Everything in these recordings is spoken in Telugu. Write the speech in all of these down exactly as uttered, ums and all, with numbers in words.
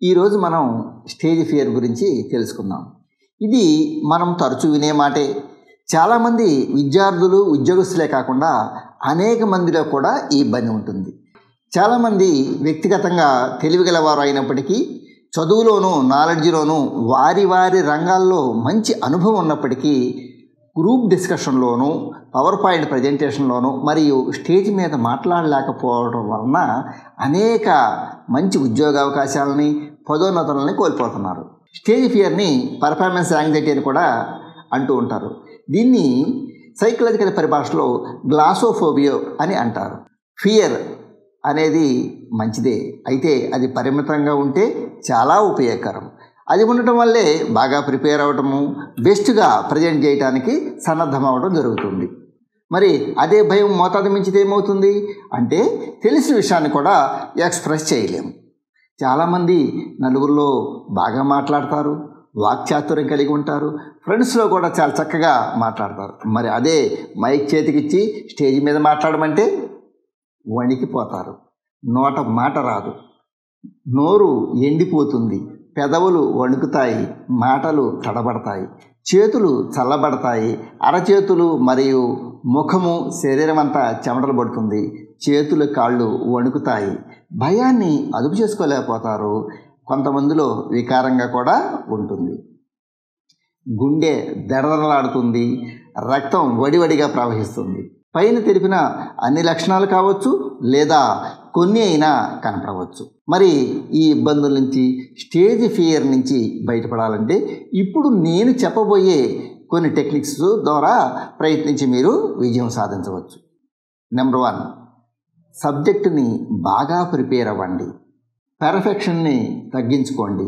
ఈరోజు మనం స్టేజ్ ఫియర్ గురించి తెలుసుకుందాం. ఇది మనం తరచూ వినే మాటే. చాలామంది విద్యార్థులు, ఉద్యోగస్తులే కాకుండా అనేక మందిలో కూడా ఈ ఇబ్బంది ఉంటుంది. చాలామంది వ్యక్తిగతంగా తెలివిగలవారు అయినప్పటికీ, చదువులోనూ నాలెడ్జ్లోనూ వారి వారి రంగాల్లో మంచి అనుభవం ఉన్నప్పటికీ, గ్రూప్ డిస్కషన్లోనూ, పవర్ పాయింట్ ప్రజెంటేషన్లోనూ మరియు స్టేజ్ మీద మాట్లాడలేకపోవడం వలన అనేక మంచి ఉద్యోగ అవకాశాలని, పదోన్నతులని కోల్పోతున్నారు. స్టేజ్ ఫియర్ని పర్ఫార్మెన్స్ యాంగ్జైటీ అని కూడా అంటూ ఉంటారు. దీన్ని సైకలాజికల్ పరిభాషలో గ్లాసోఫోబియా అని అంటారు. ఫియర్ అనేది మంచిదే, అయితే అది పరిమితంగా ఉంటే చాలా ఉపయోగకరం. అది ఉండటం వల్లే బాగా ప్రిపేర్ అవ్వటము, బెస్ట్గా ప్రజెంట్ చేయడానికి సన్నద్ధం అవ్వడం జరుగుతుంది. మరి అదే భయం మోతాదు మించితే ఏమవుతుంది అంటే తెలిసిన విషయాన్ని కూడా ఎక్స్ప్రెస్ చేయలేము. చాలామంది నలుగురిలో బాగా మాట్లాడతారు, వాక్చాతుర్యం కలిగి ఉంటారు, ఫ్రెండ్స్లో కూడా చాలా చక్కగా మాట్లాడతారు. మరి అదే మైక్ చేతికిచ్చి స్టేజ్ మీద మాట్లాడమంటే వణికిపోతారు, నోట మాట రాదు, నోరు ఎండిపోతుంది, పెదవులు వణుకుతాయి, మాటలు తడబడతాయి, చేతులు చల్లబడతాయి, అరచేతులు మరియు ముఖము, శరీరం అంతా చెమటలు పడుతుంది, చేతులు కాళ్ళు వణుకుతాయి, భయాన్ని అదుపు చేసుకోలేకపోతారు. కొంతమందిలో వికారంగా కూడా ఉంటుంది. గుండె దడదడలాడుతుంది, రక్తం వడివడిగా ప్రవహిస్తుంది. పైన తెలిపిన అన్ని లక్షణాలు కావచ్చు, లేదా కొన్ని అయినా కనపడవచ్చు. మరి ఈ ఇబ్బందుల నుంచి, స్టేజ్ ఫియర్ నుంచి బయటపడాలంటే ఇప్పుడు నేను చెప్పబోయే కొన్ని టెక్నిక్స్ ద్వారా ప్రయత్నించి మీరు విజయం సాధించవచ్చు. నెంబర్ వన్, సబ్జెక్టుని బాగా ప్రిపేర్ అవ్వండి. పెర్ఫెక్షన్ని తగ్గించుకోండి.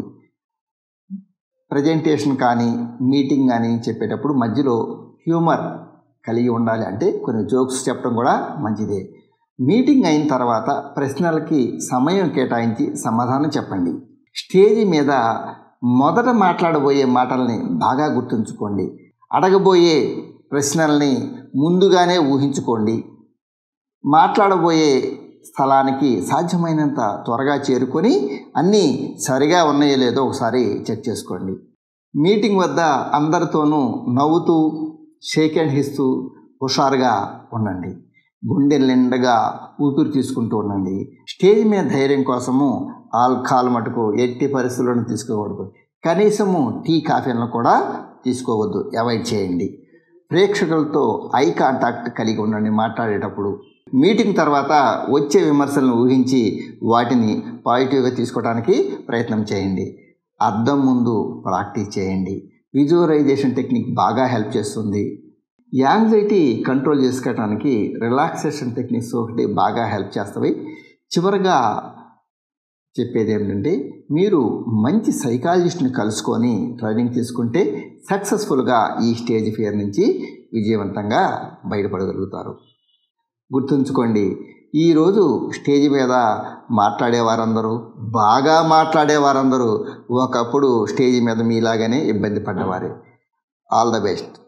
ప్రజెంటేషన్ కానీ, మీటింగ్ కానీ చెప్పేటప్పుడు మధ్యలో హ్యూమర్ కలిగి ఉండాలి. అంటే కొన్ని జోక్స్ చెప్పడం కూడా మంచిదే. మీటింగ్ అయిన తర్వాత ప్రశ్నలకి సమయం కేటాయించి సమాధానం చెప్పండి. స్టేజ్ మీద మొదట మాట్లాడబోయే మాటల్ని బాగా గుర్తుంచుకోండి. అడగబోయే ప్రశ్నల్ని ముందుగానే ఊహించుకోండి. మాట్లాడబోయే స్థలానికి సాధ్యమైనంత త్వరగా చేరుకొని అన్నీ సరిగా ఉన్నాయో లేదో ఒకసారి చెక్ చేసుకోండి. మీటింగ్ వద్ద అందరితోనూ నవ్వుతూ, షేక్ హ్యాండ్ ఇస్తూ హుషారుగా ఉండండి. గుండె నిండగా ఊపిరి తీసుకుంటూ ఉండండి. స్టేజ్ మీద ధైర్యం కోసము ఆల్కహాల్ మటుకు ఎట్టి పరిస్థితుల్లోనూ తీసుకోకూడదు. కనీసము టీ, కాఫీలను కూడా తీసుకోవద్దు, అవాయిడ్ చేయండి. ప్రేక్షకులతో ఐ కాంటాక్ట్ కలిగి ఉండండి మాట్లాడేటప్పుడు. మీటింగ్ తర్వాత వచ్చే విమర్శలను ఊహించి వాటిని పాజిటివ్గా తీసుకోవడానికి ప్రయత్నం చేయండి. అద్దం ముందు ప్రాక్టీస్ చేయండి. విజువలైజేషన్ టెక్నిక్ బాగా హెల్ప్ చేస్తుంది. యాంగ్జైటీ కంట్రోల్ చేసుకోవడానికి రిలాక్సేషన్ టెక్నిక్స్ ఒకటి బాగా హెల్ప్ చేస్తాయి. చివరిగా చెప్పేది ఏమిటంటే, మీరు మంచి సైకాలజిస్ట్ని కలుసుకొని ట్రైనింగ్ తీసుకుంటే సక్సెస్ఫుల్గా ఈ స్టేజ్ ఫియర్ నుంచి విజయవంతంగా బయటపడగలుగుతారు. గుర్తుంచుకోండి, ఈరోజు స్టేజ్ మీద మాట్లాడేవారందరూ, బాగా మాట్లాడేవారందరూ ఒకప్పుడు స్టేజ్ మీద మీలాగానే ఇబ్బంది పడ్డవారే. All the best.